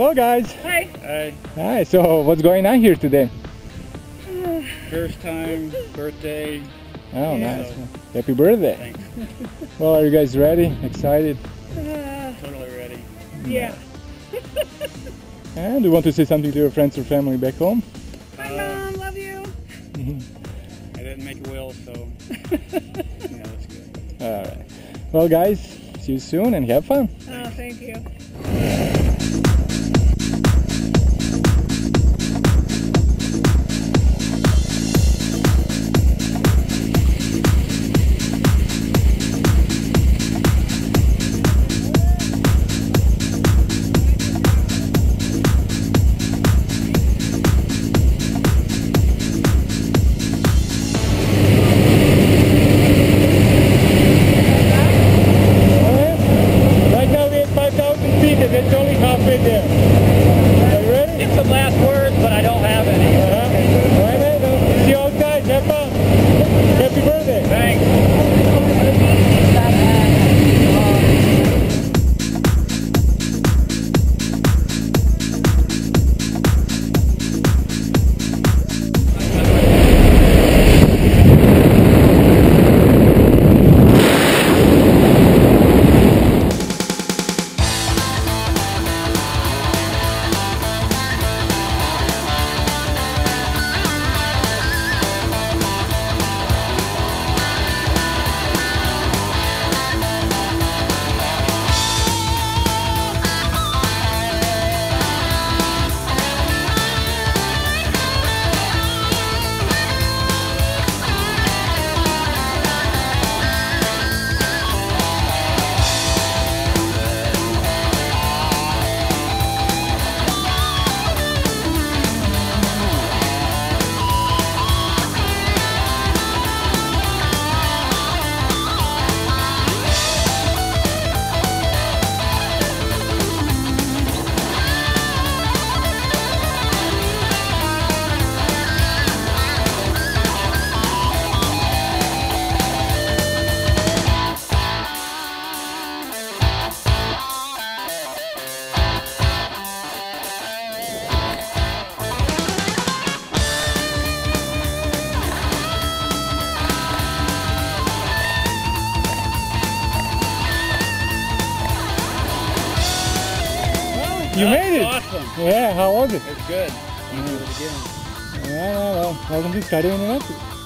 Hello guys. Hi. Hi. Hi, so what's going on here today? First time, birthday. Oh, Yeah. nice. Happy birthday. Thanks. Well, are you guys ready? Excited? Totally ready. Yeah. And do you want to say something to your friends or family back home? Hi, Mom. Love you. I didn't make a will, so yeah, that's good. Alright. Well guys, see you soon and have fun. Oh, thank you. It's only halfway there. Are you ready? Get some last words, but I don't have any. All right, see you outside. Have fun. Happy birthday. Thanks. You made it! Awesome. Yeah, how was it? It's good. You do it again. Yeah, well, welcome to Skydive Indianapolis.